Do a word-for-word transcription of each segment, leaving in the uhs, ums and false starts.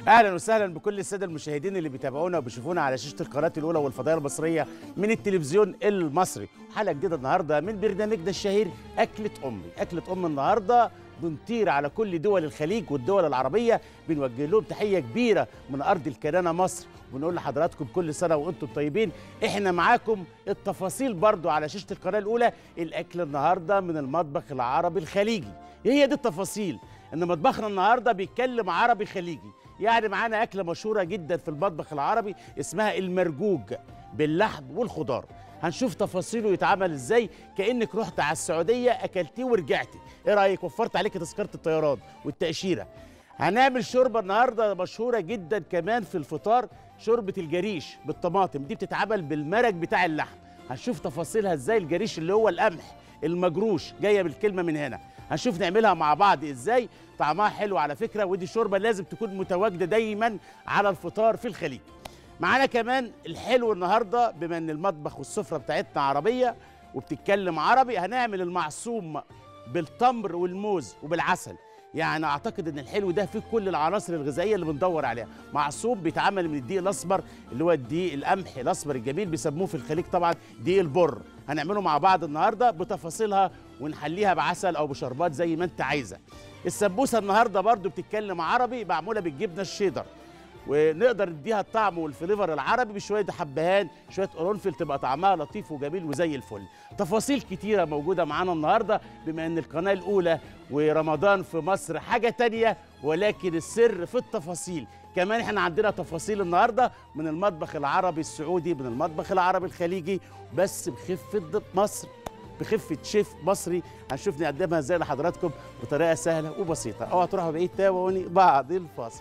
اهلا وسهلا بكل الساده المشاهدين اللي بيتابعونا وبيشوفونا على شاشه القناه الاولى والفضائيه المصريه من التلفزيون المصري. حلقه جديده النهارده من برنامجنا الشهير اكله امي. اكله ام النهارده بنطير على كل دول الخليج والدول العربيه، بنوجه لهم تحيه كبيره من ارض الكنانه مصر، وبنقول لحضراتكم كل سنه وانتم طيبين. احنا معاكم التفاصيل برضو على شاشه القناه الاولى. الاكل النهارده من المطبخ العربي الخليجي، هي دي التفاصيل، ان مطبخنا النهارده بيتكلم عربي خليجي. يعني معانا أكلة مشهورة جدا في المطبخ العربي اسمها المرجوج باللحم والخضار. هنشوف تفاصيله يتعمل ازاي، كأنك رحت على السعودية أكلتيه ورجعتي. ايه رأيك؟ وفرت عليك تذكرة الطيران والتأشيرة. هنعمل شوربة النهاردة مشهورة جدا كمان في الفطار، شوربة الجريش بالطماطم. دي بتتعمل بالمرق بتاع اللحم. هنشوف تفاصيلها ازاي. الجريش اللي هو القمح المجروش، جاية بالكلمة من هنا. هنشوف نعملها مع بعض ازاي. طعمها حلو على فكرة، ودي شوربة لازم تكون متواجدة دايما على الفطار في الخليج. معانا كمان الحلو النهاردة، بما ان المطبخ والسفرة بتاعتنا عربية وبتتكلم عربي، هنعمل المعصوم بالتمر والموز وبالعسل. يعني اعتقد ان الحلو ده فيه كل العناصر الغذائيه اللي بندور عليها. معصوب بيتعمل من الدقيق الاسمر اللي هو الدقيق القمح الاسمر الجميل، بيسموه في الخليج طبعا دقيق البر. هنعمله مع بعض النهارده بتفاصيلها، ونحليها بعسل او بشربات زي ما انت عايزه. السمبوسه النهارده برضو بتتكلم عربي، معموله بالجبنه الشيدر، ونقدر نديها الطعم والفليفر العربي بشويه حبهان شويه قرنفل، تبقى طعمها لطيف وجميل وزي الفل. تفاصيل كتيره موجوده معانا النهارده، بما ان القناه الاولى ورمضان في مصر حاجه تانية، ولكن السر في التفاصيل. كمان احنا عندنا تفاصيل النهارده من المطبخ العربي السعودي، من المطبخ العربي الخليجي، بس بخفه مصر، بخفه شيف مصري. هنشوف نقدمها ازاي لحضراتكم بطريقه سهله وبسيطه. اوعى تروحوا بعيد، تابعوني بعد الفاصل.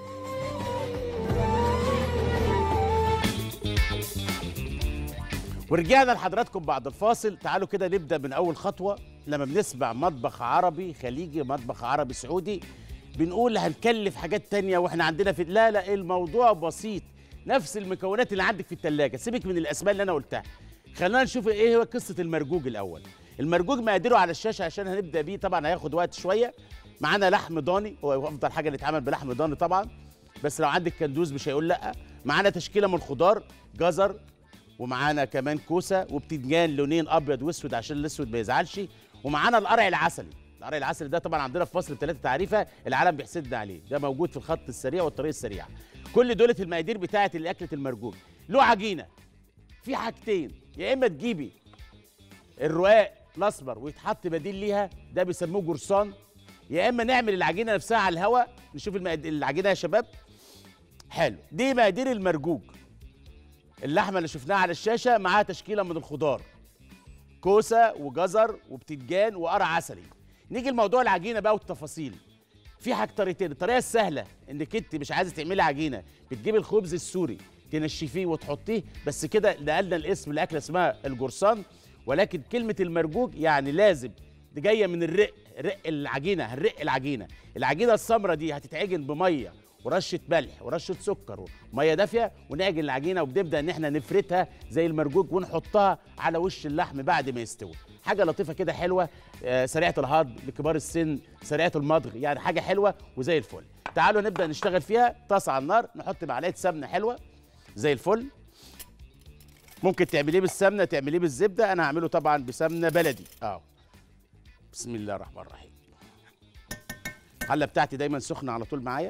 ورجعنا لحضراتكم بعد الفاصل. تعالوا كده نبدأ من أول خطوة. لما بنسمع مطبخ عربي خليجي، مطبخ عربي سعودي، بنقول هنكلف حاجات تانية واحنا عندنا في، لا لا، الموضوع بسيط. نفس المكونات اللي عندك في التلاجة، سيبك من الأسماء اللي أنا قلتها. خلينا نشوف ايه هو قصة المرجوج الأول. المرجوج مقاديره على الشاشة عشان هنبدأ بيه، طبعا هياخد وقت شوية. معانا لحم ضاني، هو أفضل حاجة اللي يتعمل بلحم ضاني طبعا، بس لو عندك كندوز مش هيقول لأ. معانا تشكيلة من الخضار، جزر، ومعانا كمان كوسه وبتنجان لونين ابيض واسود عشان الاسود ما يزعلش. ومعانا القرع العسلي. القرع العسلي ده طبعا عندنا في مصر بثلاثه تعريفه، العالم بيحسدنا عليه. ده موجود في الخط السريع والطريق السريع. كل دولة المقادير بتاعه الاكله المرجوج. له عجينه في حاجتين، يا اما تجيبي الرقاق الاسمر ويتحط بديل ليها، ده بيسموه جرسان، يا اما نعمل العجينه نفسها على الهواء. نشوف المقادير العجينه يا شباب. حلو، دي مقادير المرجوج. اللحمه اللي شفناها على الشاشه معاها تشكيله من الخضار، كوسه وجزر وبتنجان وقرع عسلي. نيجي لموضوع العجينه بقى والتفاصيل. في حاجه طريقتين. الطريقه السهله انك انت مش عايزه تعملي عجينه، بتجيبي الخبز السوري تنشفيه وتحطيه بس كده. نقلنا الاسم الاكله اسمها الجرسان، ولكن كلمه المرجوج يعني لازم دي جايه من الرق. رق العجينه، هنرق العجينه. العجينه السمراء دي هتتعجن بميه ورشه ملح ورشه سكر وميه دافيه، ونعجن العجينه، وبنبدا ان احنا نفردها زي المرجوج ونحطها على وش اللحم بعد ما يستوي. حاجه لطيفه كده حلوه، آه سريعه الهضم لكبار السن، سريعه المضغ، يعني حاجه حلوه وزي الفل. تعالوا نبدا نشتغل فيها. طاسه على النار، نحط معلقه سمنه حلوه زي الفل. ممكن تعمليه بالسمنه، تعمليه بالزبده، انا هعمله طبعا بسمنه بلدي. اه بسم الله الرحمن الرحيم. الحله بتاعتي دايما سخنه على طول معايا.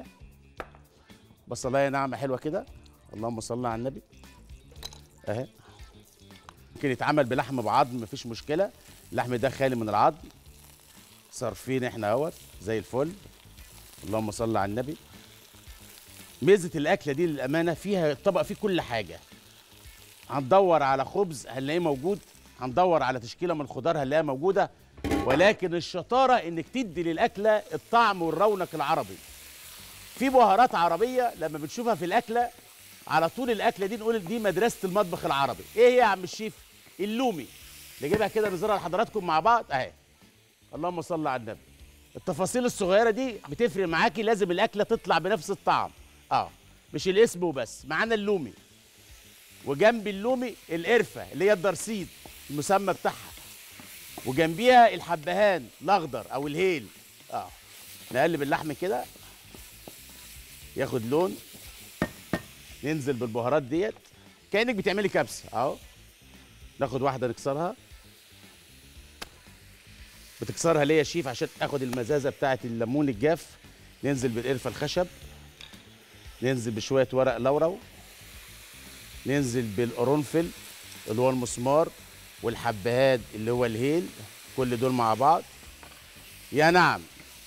بصلايه ناعمه حلوه كده، اللهم صل على النبي. اهي. ممكن يتعمل بلحم بعظم مفيش مشكله، اللحم ده خالي من العظم. صارفين احنا اهوت زي الفل، اللهم صل على النبي. ميزه الاكله دي للامانه فيها الطبق فيه كل حاجه. هندور على خبز هنلاقيه موجود، هندور على تشكيله من الخضار هنلاقيها موجوده، ولكن الشطاره انك تدي للاكله الطعم والرونق العربي. في بهارات عربيه لما بنشوفها في الاكله على طول، الاكله دي نقول دي مدرسه المطبخ العربي. ايه هي يا عم الشيف؟ اللومي. نجيبها كده نزرعها لحضراتكم مع بعض اهي. اللهم صل على النبي. التفاصيل الصغيره دي بتفرق معاكي، لازم الاكله تطلع بنفس الطعم. اه مش الاسم وبس. معانا اللومي، وجنب اللومي القرفه اللي هي الدرسيد المسمى بتاعها، وجنبيها الحبهان الاخضر او الهيل. اه نقلب اللحم كده ياخد لون. ننزل بالبهارات ديت كانك بتعملي كبسه اهو. ناخد واحده نكسرها. بتكسرها ليه يا شيف؟ عشان اخد المزازه بتاعه الليمون الجاف. ننزل بالقرفه الخشب. ننزل بشويه ورق لورو. ننزل بالقرنفل اللي هو المسمار والحبهان اللي هو الهيل. كل دول مع بعض. يا نعم.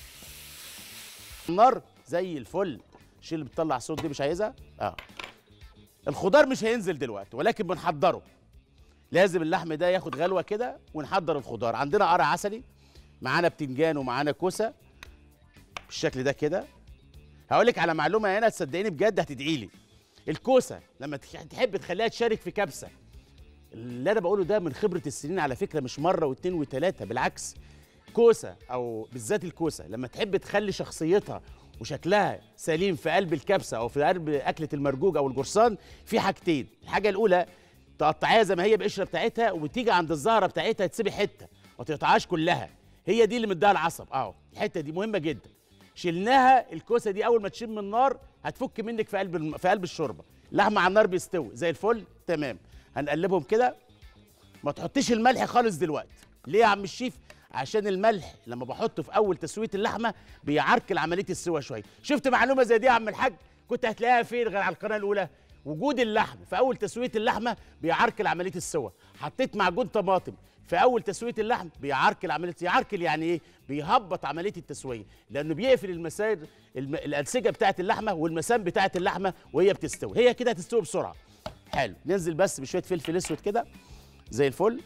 النار زي الفل. الشيء اللي بتطلع صوت دي مش عايزها؟ اه. الخضار مش هينزل دلوقتي ولكن بنحضره. لازم اللحم ده ياخد غلوه كده ونحضر الخضار. عندنا قرع عسلي، معانا بتنجان ومعانا كوسه بالشكل ده كده. هقول لك على معلومه هنا تصدقيني بجد هتدعي لي. الكوسه لما تحب تخليها تشارك في كبسه، اللي انا بقوله ده من خبره السنين على فكره، مش مره واثنين وثلاثه، بالعكس. كوسه او بالذات الكوسه لما تحب تخلي شخصيتها وشكلها سليم في قلب الكبسه او في قلب اكله المرجوج او الجرسان، في حاجتين. الحاجه الاولى تقطعيها زي ما هي بقشره بتاعتها، وتيجي عند الزهره بتاعتها تسيبي حته ما تقطعهاش كلها. هي دي اللي مديها العصب اهو. الحته دي مهمه جدا. شلناها الكوسه دي اول ما تشم من النار هتفك منك في قلب الم... في قلب الشوربه. اللحمه على النار بيستوي زي الفل تمام. هنقلبهم كده. ما تحطيش الملح خالص دلوقتي. ليه يا عم الشيف؟ عشان الملح لما بحطه في اول تسويه اللحمه بيعرقل عمليه السوا شويه. شفت معلومه زي دي يا عم الحاج؟ كنت هتلاقيها فين غير على القناه الاولى؟ وجود اللحم في اول تسويه اللحمه بيعرقل عمليه السوا. حطيت معجون طماطم في اول تسويه اللحم بيعرقل عمليه. يعرقل يعني ايه؟ بيهبط عمليه التسويه، لانه بيقفل المسار الم... الانسجه بتاعه اللحمه والمسام بتاعه اللحمه وهي بتستوي. هي كده هتستوي بسرعه. حلو. ننزل بس بشويه فلفل اسود كده زي الفل.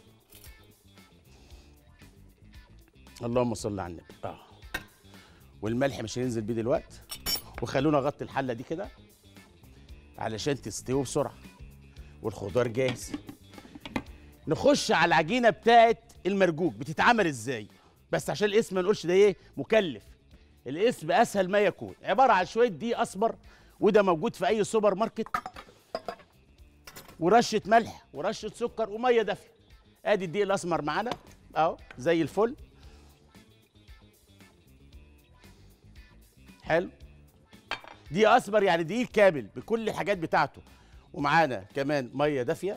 اللهم صل على النبي. اه والملح مش هننزل بيه دلوقتي. وخلونا اغطي الحله دي كده علشان تستوي بسرعه. والخضار جاهز. نخش على العجينه بتاعه المرجوج بتتعمل ازاي؟ بس عشان الاسم ما نقولش ده ايه مكلف. الاسم اسهل ما يكون. عباره عن شويه دقيق اسمر، وده موجود في اي سوبر ماركت، ورشه ملح ورشه سكر وميه دافيه. ادي الدقيق الاسمر معانا اهو زي الفل. حلو. دقيق اسمر يعني دقيق كامل بكل الحاجات بتاعته. ومعانا كمان ميه دافيه.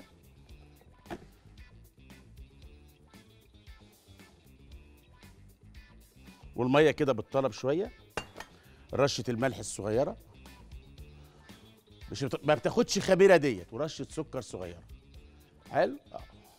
والميه كده بالطلب شويه. رشه الملح الصغيره مش بت... ما بتاخدش خميره ديت. ورشه سكر صغيره. حلو. اه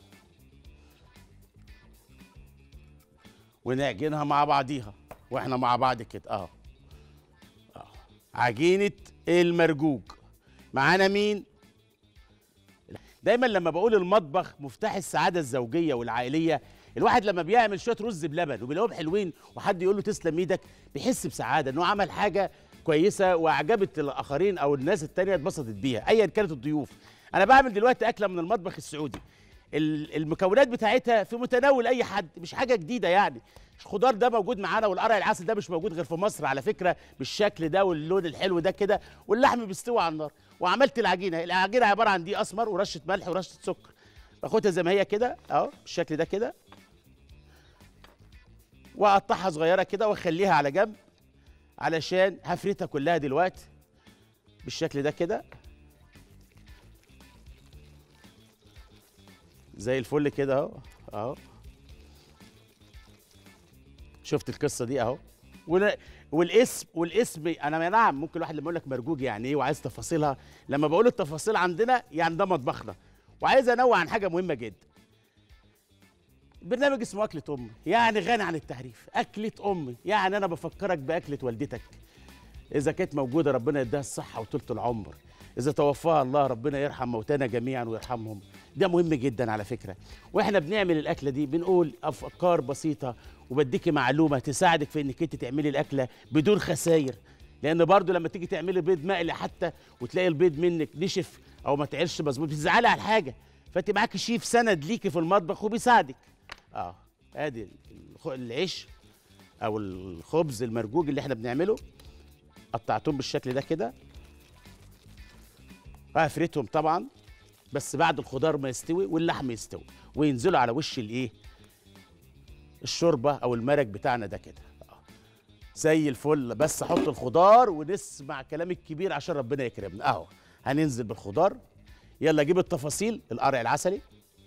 ونعجنها مع بعضيها واحنا مع بعض كده اهو. اه عجينه المرجوج. معانا مين؟ دايما لما بقول المطبخ مفتاح السعاده الزوجيه والعائليه، الواحد لما بيعمل شويه رز بلبن وبيلاقيهم حلوين وحد يقول له تسلم ايدك بيحس بسعاده انه عمل حاجه كويسه واعجبت الاخرين او الناس التانيه اتبسطت بيها ايا كانت الضيوف. انا بعمل دلوقتي اكله من المطبخ السعودي. المكونات بتاعتها في متناول اي حد، مش حاجه جديده يعني. الخضار ده موجود معانا، والقرع العسل ده مش موجود غير في مصر على فكره بالشكل ده واللون الحلو ده كده. واللحم بيستوي على النار. وعملت العجينه. العجينه عباره عن دقيق اسمر ورشه ملح ورشه سكر. باخدها زي ما هي كده اهو بالشكل ده كده، واقطعها صغيره كده واخليها على جنب علشان هفرتها كلها دلوقتي بالشكل ده كده زي الفل كده اهو اهو. شفت القصه دي اهو. والاسم والاسم انا نعم ممكن الواحد لما يقول لك مرجوج يعني ايه وعايز تفاصيلها، لما بقول التفاصيل عندنا يعني ده مطبخنا. وعايز انوه عن حاجه مهمه جدا. البرنامج اسمه أكلة أمي، يعني غني عن التعريف. أكلة أمي يعني أنا بفكرك بأكلة والدتك. إذا كانت موجودة ربنا يديها الصحة وطولة العمر. إذا توفاها الله ربنا يرحم موتانا جميعا ويرحمهم. ده مهم جدا على فكرة. وإحنا بنعمل الأكلة دي بنقول أفكار بسيطة وبديكي معلومة تساعدك في إنك أنت تعملي الأكلة بدون خسائر. لأن برضو لما تيجي تعملي بيض مقلي حتى وتلاقي البيض منك نشف أو ما تعيش مظبوط بتزعلي على الحاجة. فأنت معاكي شيف سند ليكي في المطبخ وبيساعدك. اه ادي العيش او الخبز المرجوج اللي احنا بنعمله. قطعتهم بالشكل ده كده. هفرتهم طبعا بس بعد الخضار ما يستوي واللحم يستوي وينزلوا على وش الايه الشوربه او المرق بتاعنا ده كده. آه. زي الفل. بس احط الخضار ونسمع كلام الكبير عشان ربنا يكرمنا. اهو هننزل بالخضار. يلا جيب التفاصيل. القرع العسلي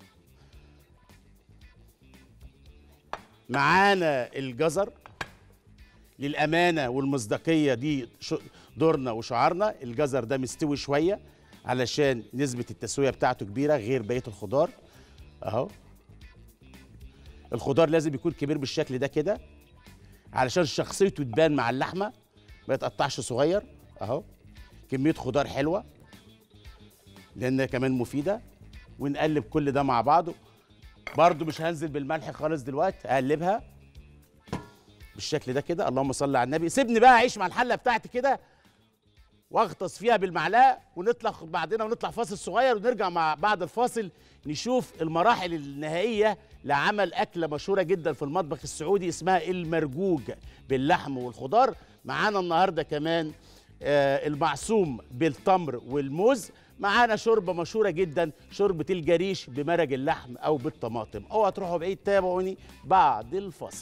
معانا، الجزر للامانه والمصداقيه دي دورنا وشعارنا. الجزر ده مستوي شويه علشان نسبه التسويه بتاعته كبيره غير بقيه الخضار. اهو الخضار لازم يكون كبير بالشكل ده كده علشان شخصيته تبان مع اللحمه، ما يتقطعش صغير. اهو كميه خضار حلوه لانها كمان مفيده. ونقلب كل ده مع بعضه. برضو مش هنزل بالملح خالص دلوقتي، اقلبها بالشكل ده كده. اللهم صل على النبي. سيبني بقى اعيش مع الحله بتاعتي كده واغطس فيها بالمعلقه، ونطلع بعدين ونطلع فاصل صغير، ونرجع مع بعد الفاصل نشوف المراحل النهائيه لعمل اكله مشهوره جدا في المطبخ السعودي اسمها المرجوج باللحم والخضار. معانا النهارده كمان آه المعصوم بالتمر والموز. معانا شوربه مشهوره جدا، شوربه الجريش بمرق اللحم او بالطماطم. اوعى تروحوا بعيد، تابعوني بعد الفاصل.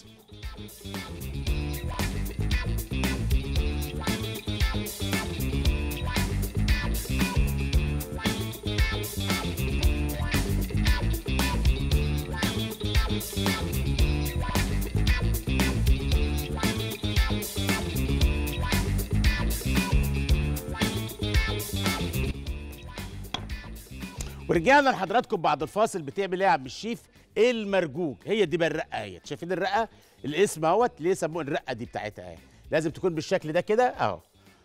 ورجعنا لحضراتكم بعد الفاصل. بتعمل ايه يا عم الشيف؟ ايه المرجوج؟ هي دي بقى الرقه اهيت. شايفين الرقه؟ الاسم اهوت ليه سموه الرقه دي بتاعتها اهي. لازم تكون بالشكل ده كده اهو.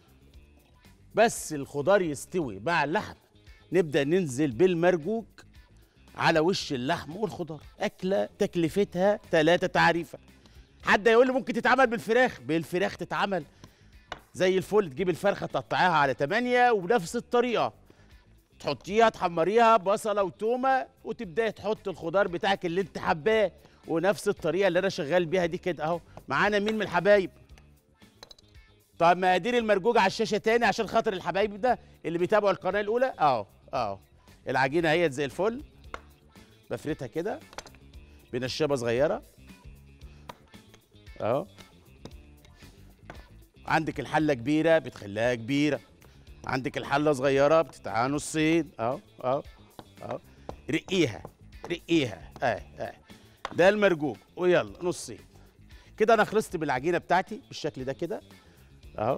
بس الخضار يستوي مع اللحم نبدا ننزل بالمرجوج على وش اللحم والخضار. اكله تكلفتها ثلاثه تعريفه. حد يقول لي ممكن تتعمل بالفراخ؟ بالفراخ تتعمل زي الفل. تجيب الفرخه تقطعيها على ثمانية وبنفس الطريقه تحطيها تحمريها بصله وتومه، وتبداي تحط الخضار بتاعك اللي انت حباه، ونفس الطريقه اللي انا شغال بيها دي كده اهو. معانا مين من الحبايب؟ طب مقادير المرجوجه على الشاشه تاني عشان خاطر الحبايب ده اللي بيتابعوا القناه الاولى. اهو اهو العجينه اهيت زي الفل. بفردها كده بنشابه صغيره اهو. عندك الحله كبيره بتخليها كبيره، عندك الحله صغيره بتتعمل نصين اهو اهو اهو. رقيها رقيها اه اه. ده المرجوج. ويلا نصين كده. انا خلصت بالعجينه بتاعتي بالشكل ده كده اهو.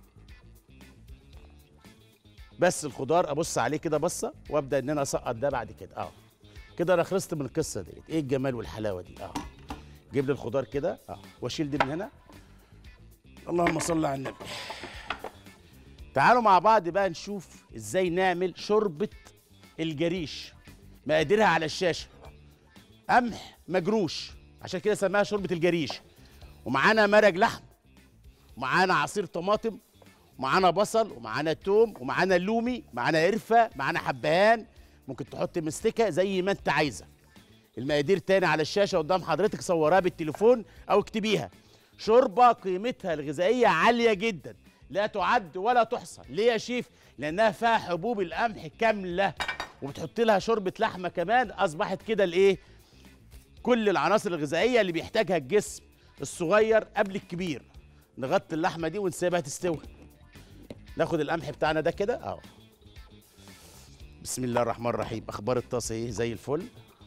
بس الخضار ابص عليه كده بصه، وابدا ان انا اسقط ده بعد كده اهو. كده انا خلصت من القصه ديت. ايه الجمال والحلاوه دي اهو. جيب لي الخضار كده اهو واشيل دي من هنا. اللهم صل على النبي. تعالوا مع بعض بقى نشوف ازاي نعمل شوربه الجريش. مقاديرها على الشاشه. قمح مجروش عشان كده سماها شوربه الجريش، ومعانا مرق لحم، ومعانا عصير طماطم، ومعانا بصل، ومعانا توم، ومعانا لومي، معانا قرفه، معانا حبهان، ممكن تحط مستكه زي ما انت عايزه. المقادير تاني على الشاشه قدام حضرتك، صورها بالتليفون او اكتبيها. شوربه قيمتها الغذائيه عاليه جدا، لا تعد ولا تحصى. ليه يا شيف؟ لانها فيها حبوب القمح كامله، وبتحط لها شوربه لحمه كمان. اصبحت كده الايه؟ كل العناصر الغذائيه اللي بيحتاجها الجسم الصغير قبل الكبير. نغطي اللحمه دي ونسيبها تستوي. ناخد القمح بتاعنا ده كده اهو. بسم الله الرحمن الرحيم. اخبار الطاسه ايه؟ زي الفل.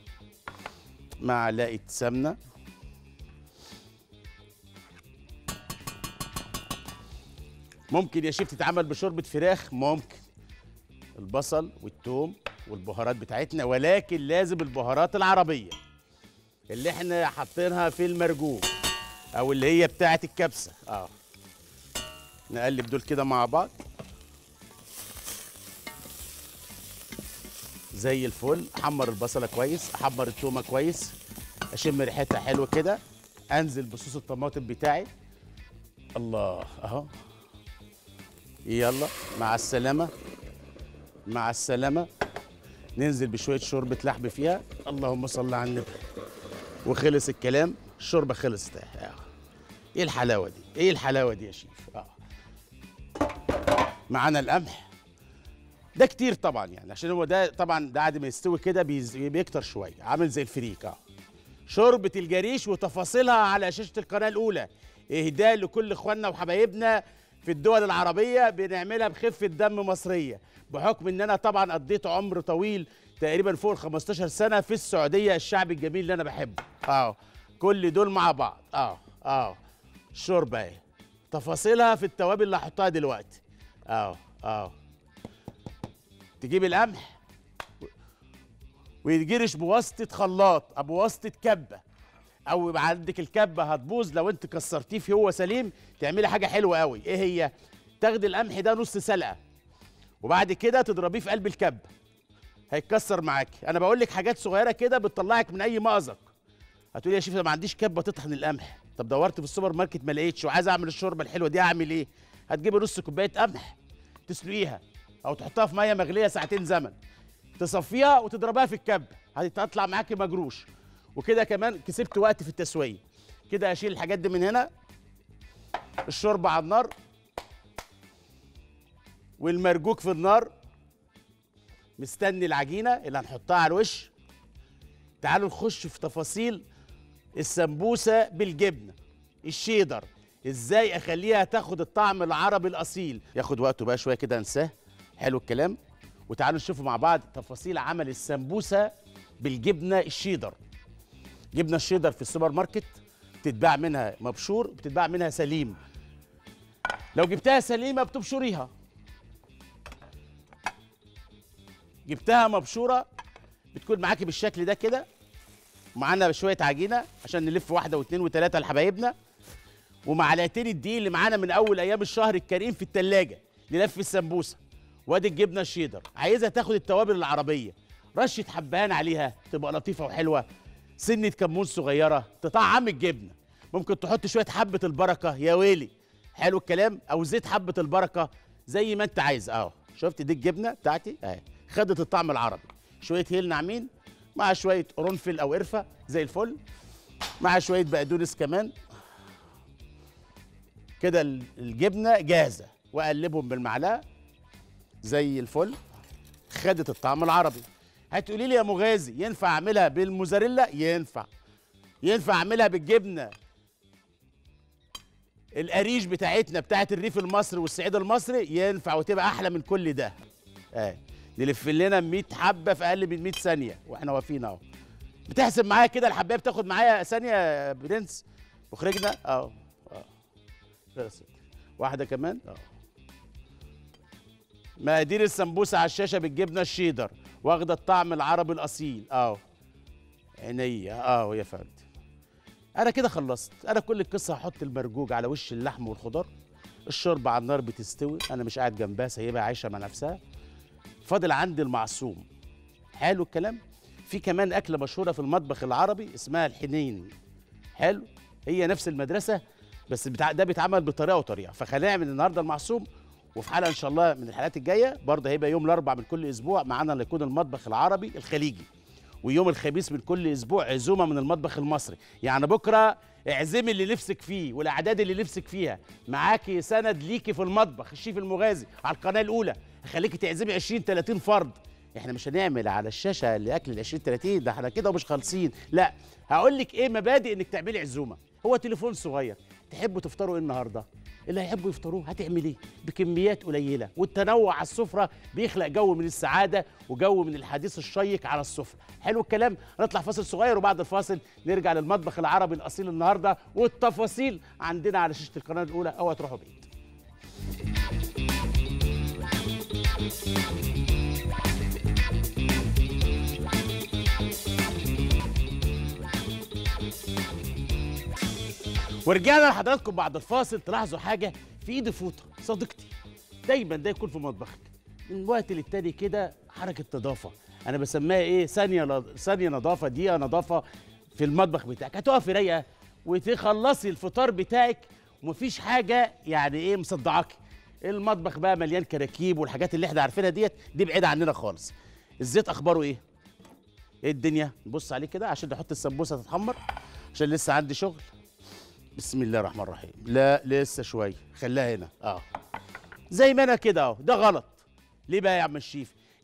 معلقه سمنه، ممكن يا شيف تتعمل بشوربه فراخ، ممكن. البصل والثوم والبهارات بتاعتنا، ولكن لازم البهارات العربيه اللي احنا حاطينها في المرجوج او اللي هي بتاعه الكبسه اه. نقلب دول كده مع بعض زي الفل. احمر البصله كويس، احمر التومه كويس، اشم ريحتها حلوه كده. انزل بصوص الطماطم بتاعي. الله اهو. يلا مع السلامه مع السلامه. ننزل بشويه شوربه لحم فيها. اللهم صل على النبي. وخلص الكلام. الشوربه خلصت. ايه الحلاوه دي؟ ايه الحلاوه دي يا شيف؟ اه. معانا القمح ده كتير طبعا، يعني عشان هو ده طبعا ده بعد ما يستوي كده بيكتر شويه، عامل زي الفريك اه. شوربه الجريش وتفاصيلها على شاشه القناه الاولى، اهداء لكل اخواننا وحبايبنا في الدول العربيه، بنعملها بخفه دم مصريه، بحكم ان انا طبعا قضيت عمر طويل تقريبا فوق ال خمستاشر سنه في السعوديه، الشعب الجميل اللي انا بحبه. اه كل دول مع بعض. اه اه الشوربه اهي، تفاصيلها في التوابل اللي هحطها دلوقتي. اه اه تجيب القمح ويتجرش بواسطه خلاط او بواسطه كبه، او يبقى عندك الكبه هتبوظ لو انت كسرتيه في هو سليم، تعملي حاجه حلوه قوي. ايه هي؟ تاخدي القمح ده نص سلقه وبعد كده تضربيه في قلب الكبه، هيتكسر معاكي. انا بقول لك حاجات صغيره كده بتطلعك من اي مأزق. هتقولي يا شيف ما عنديش كبه تطحن القمح. طب دورت في السوبر ماركت ما لقيتش وعايز اعمل الشوربه الحلوه دي، اعمل ايه؟ هتجيبي نص كوبايه قمح تسلقيها او تحطها في ميه مغليه ساعتين زمن، تصفيها وتضربها في الكبه، هتطلع معاكي مجروش. وكده كمان كسبت وقت في التسويه. كده اشيل الحاجات دي من هنا. الشوربه على النار والمرجوك في النار، مستني العجينه اللي هنحطها على الوش. تعالوا نخش في تفاصيل السمبوسه بالجبنه الشيدر، ازاي اخليها تاخد الطعم العربي الاصيل. ياخد وقته بقى شويه كده انساه. حلو الكلام. وتعالوا نشوفوا مع بعض تفاصيل عمل السمبوسه بالجبنه الشيدر. جبنه الشيدر في السوبر ماركت بتتباع منها مبشور، بتتباع منها سليم. لو جبتها سليمه بتبشريها، جبتها مبشوره بتكون معاكي بالشكل ده كده. ومعانا شويه عجينه عشان نلف واحده واثنين وثلاثه لحبايبنا، ومعلقتين الدقيق اللي معانا من اول ايام الشهر الكريم في الثلاجه للف السمبوسه. وادي الجبنه الشيدر، عايزها تاخد التوابل العربيه، رشه حبهان عليها تبقى لطيفه وحلوه، سنه كمون صغيره تطعم الجبنه. ممكن تحط شويه حبه البركه يا ويلي، حلو الكلام، او زيت حبه البركه زي ما انت عايز. اهو شفت دي الجبنه بتاعتي اهي، خدت الطعم العربي. شويه هيل ناعمين مع شويه قرنفل او قرفه زي الفل، مع شويه بقدونس كمان. كده الجبنه جاهزه، واقلبهم بالمعلقه زي الفل، خدت الطعم العربي. هتقولي لي يا مغازي ينفع اعملها بالموزاريلا؟ ينفع. ينفع اعملها بالجبنه القريش بتاعتنا بتاعت الريف المصري والصعيد المصري؟ ينفع، وتبقى احلى من كل ده. اه نلف لنا مية حبه في اقل من مية ثانيه واحنا واقفين اهو. بتحسب معايا كده الحبايه بتاخد معايا ثانيه يا برنس مخرجنا؟ اهو اه بس واحده كمان. اه مقادير السمبوسه على الشاشه بالجبنه الشيدر، واخده الطعم العربي الاصيل. اهو عينيا اهو يا فندم. انا كده خلصت. انا كل القصه هحط المرجوج على وش اللحم والخضار، الشوربه على النار بتستوي، انا مش قاعد جنبها سايبها عايشه مع نفسها. فاضل عندي المعصوم. حلو الكلام. في كمان اكله مشهوره في المطبخ العربي اسمها الحنين. حلو، هي نفس المدرسه بس بتاع ده بيتعمل بطريقه وطريقه. فخلينا نعمل النهارده المعصوم، وفي حلقه ان شاء الله من الحلقات الجايه برضه هيبقى يوم الاربعاء من كل اسبوع معانا اللي يكون المطبخ العربي الخليجي، ويوم الخميس من كل اسبوع عزومه من المطبخ المصري. يعني بكره اعزمي اللي نفسك فيه والاعداد اللي نفسك فيها، معاكي سند ليكي في المطبخ الشيف المغازي على القناه الاولى، هخليكي تعزمي عشرين تلاتين فرد. احنا مش هنعمل على الشاشه الاكل ال عشرين تلاتين ده، احنا كده ومش خالصين. لا، هقول لك ايه مبادئ انك تعملي عزومه. هو تليفون صغير، تحبوا تفطروا ايه النهارده؟ اللي هيحبوا يفطروه هتعمل ايه؟ بكميات قليله، والتنوع على السفره بيخلق جو من السعاده وجو من الحديث الشيق على السفره. حلو الكلام. نطلع فاصل صغير وبعد الفاصل نرجع للمطبخ العربي الاصيل النهارده، والتفاصيل عندنا على شاشه القناه الاولى. اوعوا تروحوا بعيد. ورجعنا لحضراتكم بعد الفاصل. تلاحظوا حاجه في ايدي فوطه صديقتي، دايما ده يكون في مطبخك من وقت للتاني كده، حركه نظافه. انا بسميها ايه؟ ثانيه ثانيه نظافه، دقيقه نظافه في المطبخ بتاعك. هتقفي رايقه وتخلصي الفطار بتاعك ومفيش حاجه يعني ايه مصدعاكي. المطبخ بقى مليان كراكيب والحاجات اللي احنا عارفينها ديت، دي بعيده عننا خالص. الزيت اخباره ايه؟ ايه الدنيا؟ نبص عليه كده عشان نحط السمبوسه تتحمر، عشان لسه عندي شغل. بسم الله الرحمن الرحيم. لا لسه شويه، خليها هنا. اه زي ما انا كده اهو. ده غلط. ليه بقى يا عم الشيف؟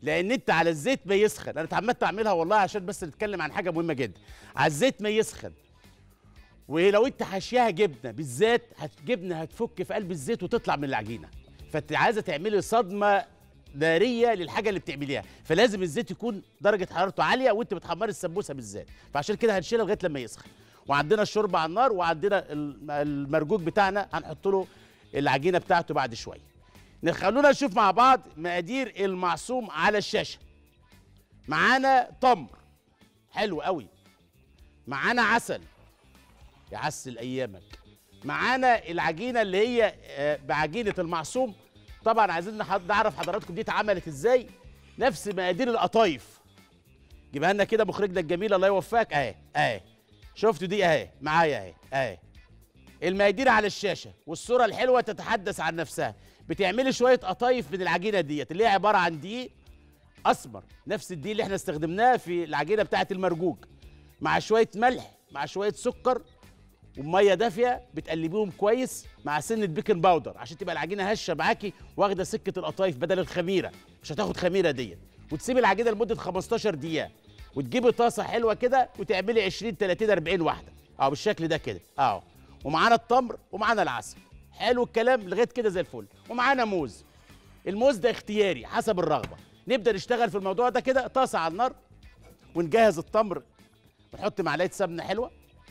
لان انت على الزيت ما يسخن. انا اتعمدت اعملها والله عشان بس نتكلم عن حاجه مهمه جدا. على الزيت ما يسخن، ولو انت حاشيها جبنه بالذات الجبنه هتفك في قلب الزيت وتطلع من العجينه، فانت عايزه تعملي صدمه ناريه للحاجه اللي بتعمليها، فلازم الزيت يكون درجه حرارته عاليه وانت بتحمري السمبوسه بالذات، فعشان كده هنشيلها لغايه لما يسخن. وعندنا الشوربه على النار، وعندنا المرجوج بتاعنا هنحط له العجينه بتاعته بعد شويه. خلونا نشوف مع بعض مقادير المعصوم على الشاشه. معانا تمر حلو قوي، معانا عسل يعسل ايامك، معانا العجينه اللي هي بعجينه المعصوم. طبعا عايزين نعرف حضراتكم دي اتعملت ازاي. نفس مقادير القطايف، جيبها لنا كده مخرجنا الجميل الله يوفقك. اهي اهي شفتوا دي اهي معايا اهي اهي المقادير على الشاشه، والصوره الحلوه تتحدث عن نفسها. بتعملي شويه قطايف من العجينه ديت اللي هي عباره عن دقيق اسمر، نفس الدقيق اللي احنا استخدمناه في العجينه بتاعه المرجوج، مع شويه ملح مع شويه سكر وميه دافيه، بتقلبيهم كويس مع سنه بيكنج باودر عشان تبقى العجينه هشه معاكي واخده سكه القطايف بدل الخميره، مش هتاخد خميره ديت. وتسيبي العجينه لمده خمستاشر دقيقه، وتجيبي طاسه حلوه كده وتعملي عشرين تلاتين اربعين واحده اهو بالشكل ده كده اهو. ومعانا التمر ومعانا العسل، حلو الكلام لغايه كده زي الفل. ومعانا موز، الموز ده اختياري حسب الرغبه. نبدا نشتغل في الموضوع ده كده. طاسه على النار ونجهز التمر، ونحط معلقه سمنه حلوه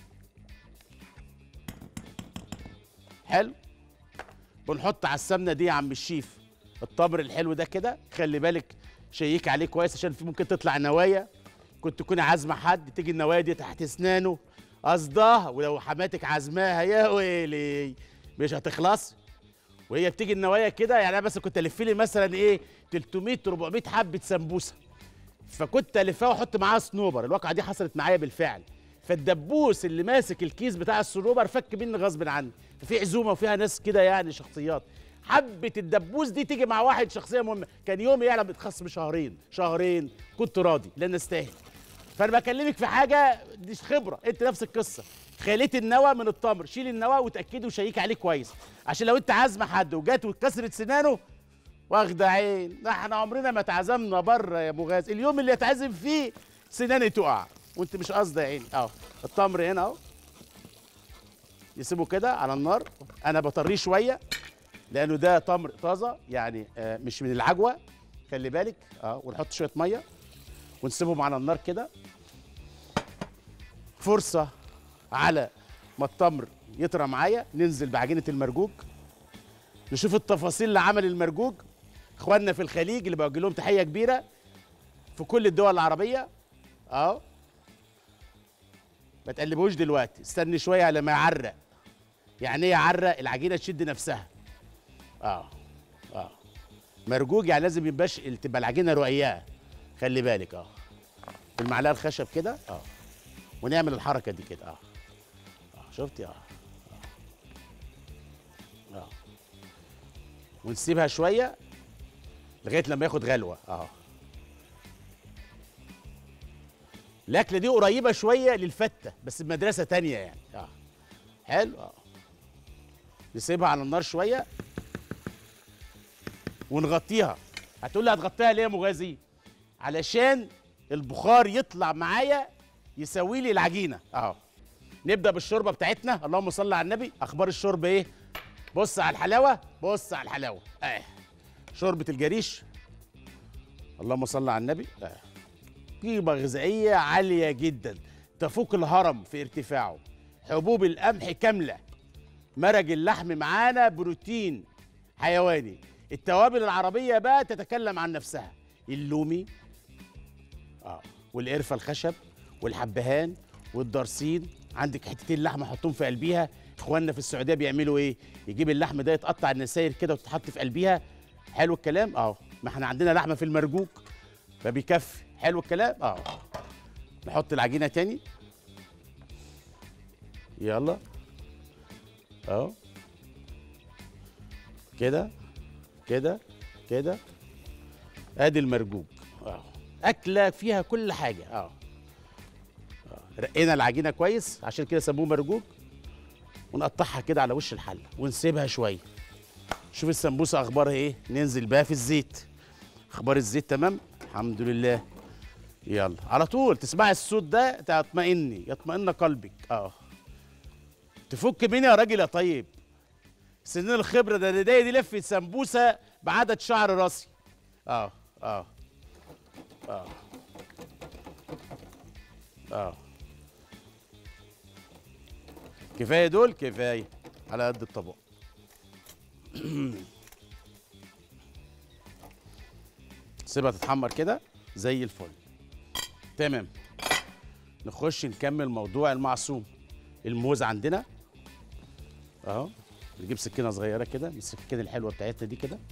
حلو، ونحط على السمنه دي يا عم الشيف التمر الحلو ده كده. خلي بالك شيك عليه كويس عشان في ممكن تطلع نوايا، كنت تكوني عازمه حد تيجي النوايا دي تحت اسنانه قصدها، ولو حماتك عازماها يا ويلي مش هتخلص. وهي بتيجي النوايا كده يعني. انا بس كنت الف لي مثلا ايه تلتمية اربعمية حبه سمبوسه، فكنت الفها واحط معاها صنوبر. الواقعه دي حصلت معايا بالفعل، فالدبوس اللي ماسك الكيس بتاع الصنوبر فك مني غصب عني. ففي عزومه وفيها ناس كده يعني شخصيات، حبه الدبوس دي تيجي مع واحد شخصيه مهمه، كان يومي يعلم بتخصم شهرين شهرين كنت راضي لان استاهل. فانا بكلمك في حاجه دي خبره، انت نفس القصه. خليت النوى من التمر، شيل النوى وتاكدي وشيكي عليه كويس عشان لو انت عازمه حد وجات واتكسرت سنانه واخده عين. احنا عمرنا ما اتعزمنا بره يا ابو غاز، اليوم اللي اتعزم فيه سناني تقع وانت مش قصده يا عيني. اهو التمر هنا اهو، يسيبه كده على النار. انا بطريه شويه لانه ده تمر طازه يعني آه مش من العجوه، خلي بالك. اه ونحط شويه ميه ونسيبهم على النار كده فرصه على ما التمر يطرى معايا. ننزل بعجينه المرجوج، نشوف التفاصيل لعمل المرجوج. اخواننا في الخليج اللي بوجه لهم تحيه كبيره في كل الدول العربيه اهو. ما تقلبوش دلوقتي، استني شويه على ما يعرق. يعني ايه يعرق؟ العجينه تشد نفسها اه اه. مرجوج يعني لازم يبقاش تبقى العجينه رقيقه، خلي بالك اه. بالمعلقه الخشب كده اه، ونعمل الحركه دي كده اه اه. شفتي اه اه, آه. ونسيبها شويه لغايه لما ياخد غلوه اه. الاكله دي قريبه شويه للفته بس بمدرسه تانية يعني اه. حلو اه. نسيبها على النار شويه ونغطيها. هتقول لي هتغطيها ليه يا مغازي؟ علشان البخار يطلع معايا يسوي لي العجينه اهو. نبدا بالشوربه بتاعتنا. اللهم صل على النبي. اخبار الشوربه ايه؟ بص على الحلاوه، بص على الحلاوه اه. شوربه الجريش اللهم صل على النبي اه. قيمه غذائيه عاليه جدا تفوق الهرم في ارتفاعه. حبوب القمح كامله، مرق اللحم معانا بروتين حيواني. التوابل العربيه بقى تتكلم عن نفسها، اللومي اه والقرفه الخشب والحبهان والدرسين. عندك حتتين لحمه حطهم في قلبيها. اخواننا في السعوديه بيعملوا ايه؟ يجيب اللحم ده يتقطع النساير كده وتتحط في قلبيها. حلو الكلام اه. ما احنا عندنا لحمه في المرجوج فبيكفي. حلو الكلام اه. نحط العجينه تاني يلا اهو كده كده كده. ادي المرجوج اه. اكله فيها كل حاجه اه. رقينا العجينه كويس عشان كده سموه مرجوج. ونقطعها كده على وش الحله ونسيبها شويه. شوف السمبوسه اخبارها ايه. ننزل بقى في الزيت. اخبار الزيت تمام الحمد لله. يلا على طول تسمعي الصوت ده تطمئني، يطمئن قلبك. اه تفك مين يا راجل يا طيب؟ سنين الخبره ده ده دي لفه سمبوسه بعدد شعر راسي. اه اه اه اه كفايه دول، كفايه على قد الطبق. سيبها تتحمر كده زي الفل. تمام. نخش نكمل موضوع المعصوم. الموز عندنا اهو. نجيب سكينه صغيره كده من السكينه الحلوه بتاعتنا دي كده،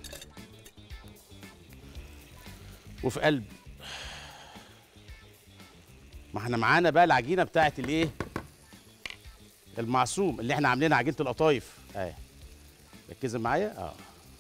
وفي قلب ما احنا معانا بقى العجينه بتاعت الايه، المعصوم اللي احنا عاملينها، عجينه القطايف اهي. ركزوا معايا. اه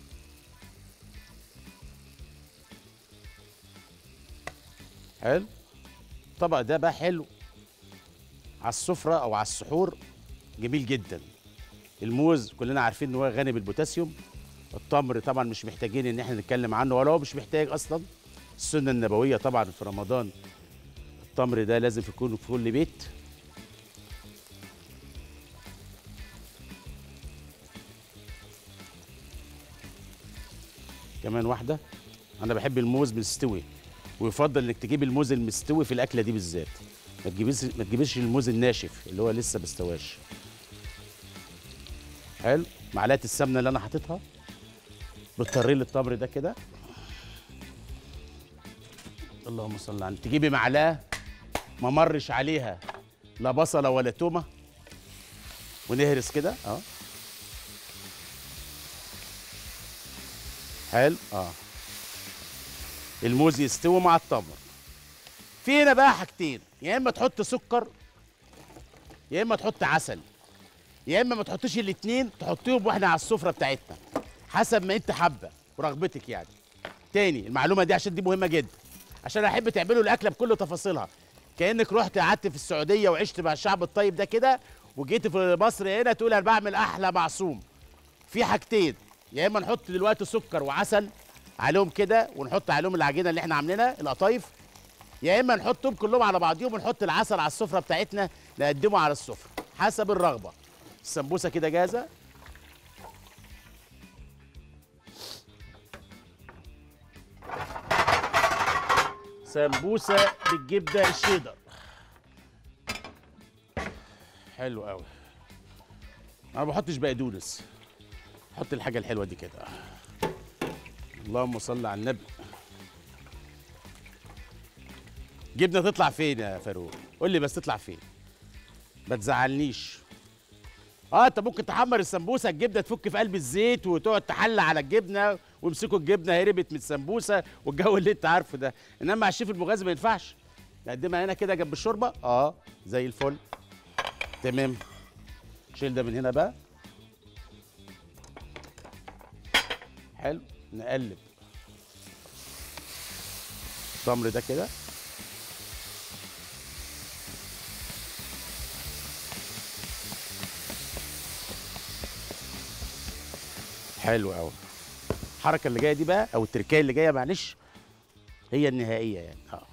حلو. الطبق ده بقى حلو على السفره او على السحور، جميل جدا. الموز كلنا عارفين ان هو غني بالبوتاسيوم. التمر طبعا مش محتاجين ان احنا نتكلم عنه، ولا هو مش محتاج اصلا. السنه النبويه طبعا في رمضان التمر ده لازم يكون في كل بيت. كمان واحده. انا بحب الموز مستوي، ويفضل انك تجيب الموز المستوي في الاكله دي بالذات. ما تجيبيش ما تجيبيش الموز الناشف اللي هو لسه ما استواش. حلو. معلقه السمنه اللي انا حاططها بالطريق التمر ده كده. اللهم صل على. تجيبي معلقه ما مرش عليها لا بصله ولا تومه، ونهرس كده اه. حلو اه. الموز يستوي مع التمر. في هنا بقى حاجتين، يا اما تحط سكر يا اما تحط عسل، يا اما ما تحطيش الاتنين، تحطيهم واحنا على السفره بتاعتنا حسب ما انت حابه ورغبتك يعني. تاني المعلومه دي عشان دي مهمه جدا، عشان احب تعملوا الاكله بكل تفاصيلها. كانك رحت قعدت في السعوديه وعشت مع الشعب الطيب ده كده، وجيت في مصر هنا تقول انا بعمل احلى معصوم. في حاجتين، يا اما نحط دلوقتي سكر وعسل عليهم كده ونحط عليهم العجينه اللي احنا عاملينها القطايف، يا اما نحطهم كلهم على بعضيهم ونحط العسل على السفره بتاعتنا نقدمه على السفره حسب الرغبه. السمبوسه كده جاهزه. سمبوسه بالجبنه الشيدر. حلو قوي. انا ما بحطش بقدونس، حط الحاجه الحلوه دي كده. اللهم صل على النبي. جبنه تطلع فين يا فاروق؟ قول لي بس تطلع فين، ما تزعلنيش. اه انت ممكن تحمر السمبوسه الجبنه تفك في قلب الزيت وتقعد تحلى على الجبنه ويمسكوا الجبنه هربت من السمبوسه والجو اللي انت عارفه ده، انما مع الشيف المغازي ما ينفعش. نقدمها هنا كده جنب الشوربه اه زي الفل. تمام. شيل ده من هنا بقى. حلو. نقلب التمر ده كده. حلو قوي. الحركه اللي جايه دي بقى او التركايه اللي جايه معلش هي النهائيه يعني اه.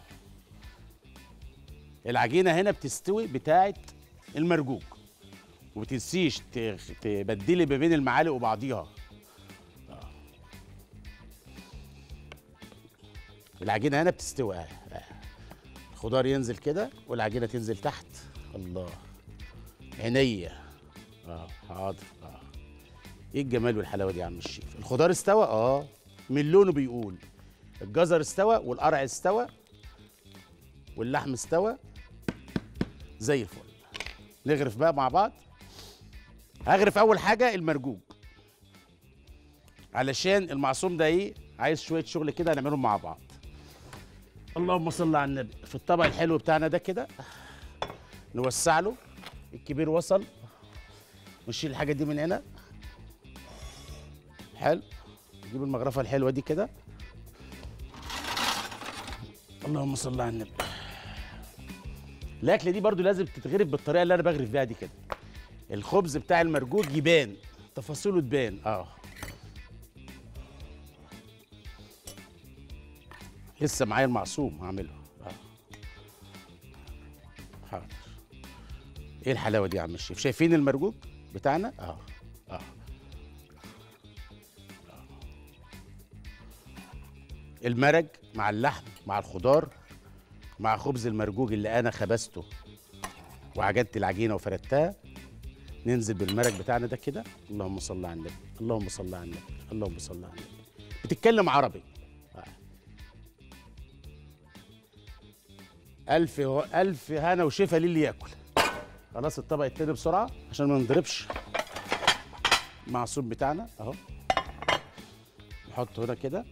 العجينه هنا بتستوي بتاعه المرجوج، وما تنسيش تبدلي ما بين المعالق وبعضيها. آه. العجينه هنا بتستوي اه. آه. الخضار ينزل كده والعجينه تنزل تحت. الله عينيا. اه حاضر اه. ايه الجمال والحلاوه دي يا عم الشيف؟ الخضار استوى اه من لونه بيقول. الجزر استوى والقرع استوى واللحم استوى زي الفل. نغرف بقى مع بعض. هغرف اول حاجه المرجوج علشان المعصوم ده ايه عايز شويه شغل كده هنعملهم مع بعض. اللهم صل على النبي. في الطبق الحلو بتاعنا ده كده نوسع له. الكبير وصل، ونشيل الحاجه دي من هنا. حلو. نجيب المغرفه الحلوه دي كده. اللهم صل على النبي. الاكله دي برضو لازم تتغرف بالطريقه اللي انا بغرف بيها دي كده. الخبز بتاع المرجوج يبان، تفاصيله تبان اه. لسه معايا المعصوم هعمله. اه حاضر. ايه الحلاوه دي يا عم الشيف؟ شايفين المرجوج بتاعنا؟ اه اه المرج مع اللحم مع الخضار مع خبز المرجوج اللي انا خبزته وعجنت العجينه وفردتها. ننزل بالمرق بتاعنا ده كده. اللهم صل على النبي، اللهم صل على النبي، اللهم صل على النبي. بتتكلم عربي. آه. الف و... الف هنا وشفا للي ياكل. خلاص الطبق التاني بسرعه عشان ما نضربش المعصوب بتاعنا اهو. نحطه هنا كده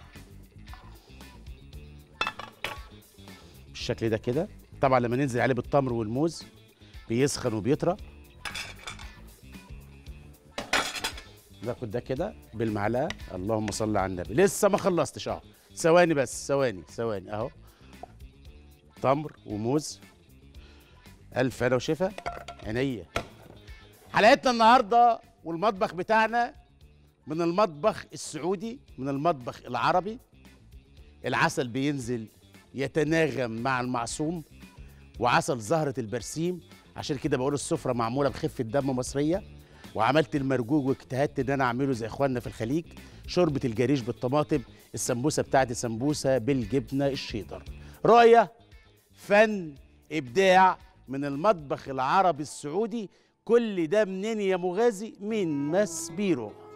بالشكل ده كده. طبعا لما ننزل عليه بالتمر والموز بيسخن وبيطرى. ناخد ده كده بالمعلقه. اللهم صل على النبي. لسه ما خلصتش اهو. ثواني بس، ثواني ثواني اهو. تمر وموز. الف هنا وشفا. عينيا. حلقتنا النهارده والمطبخ بتاعنا من المطبخ السعودي، من المطبخ العربي. العسل بينزل يتناغم مع المعصوم وعسل زهرة البرسيم. عشان كده بقول السفرة معمولة بخفة دم مصرية. وعملت المرجوج واجتهدت ان انا اعمله زي اخواننا في الخليج. شوربة الجريش بالطماطم. السمبوسة بتاعتي سمبوسة بالجبنة الشيدر. رؤية، فن، ابداع من المطبخ العربي السعودي. كل ده منين يا مغازي؟ من ماسبيرو.